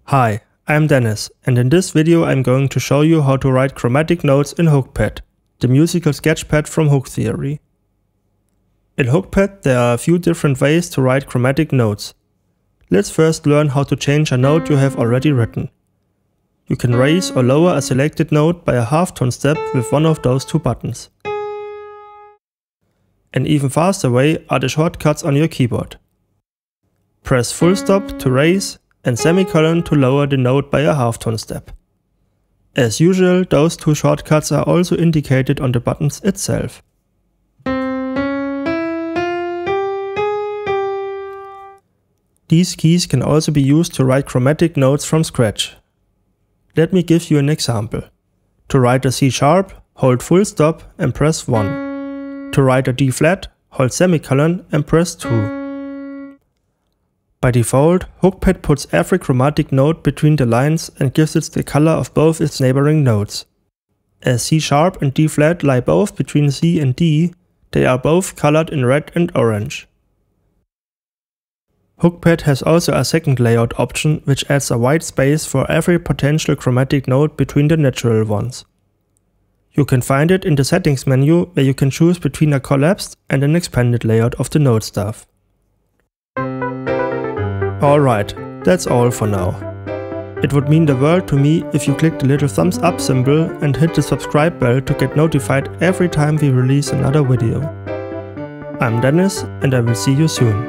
Hi, I'm Dennis, and in this video I'm going to show you how to write chromatic notes in HookPad, the musical sketchpad from Hook Theory. In HookPad there are a few different ways to write chromatic notes. Let's first learn how to change a note you have already written. You can raise or lower a selected note by a halftone step with one of those two buttons. An even faster way are the shortcuts on your keyboard. Press full stop to raise and semicolon to lower the note by a halftone step. As usual, those two shortcuts are also indicated on the buttons itself. These keys can also be used to write chromatic notes from scratch. Let me give you an example. To write a C sharp, hold full stop and press 1. To write a D flat, hold semicolon and press 2. By default, HookPad puts every chromatic note between the lines and gives it the color of both its neighboring notes. As C sharp and D flat lie both between C and D, they are both colored in red and orange. HookPad has also a second layout option which adds a white space for every potential chromatic note between the natural ones. You can find it in the settings menu where you can choose between a collapsed and an expanded layout of the note stuff. Alright, that's all for now. It would mean the world to me if you click the little thumbs up symbol and hit the subscribe bell to get notified every time we release another video. I'm Dennis and I will see you soon.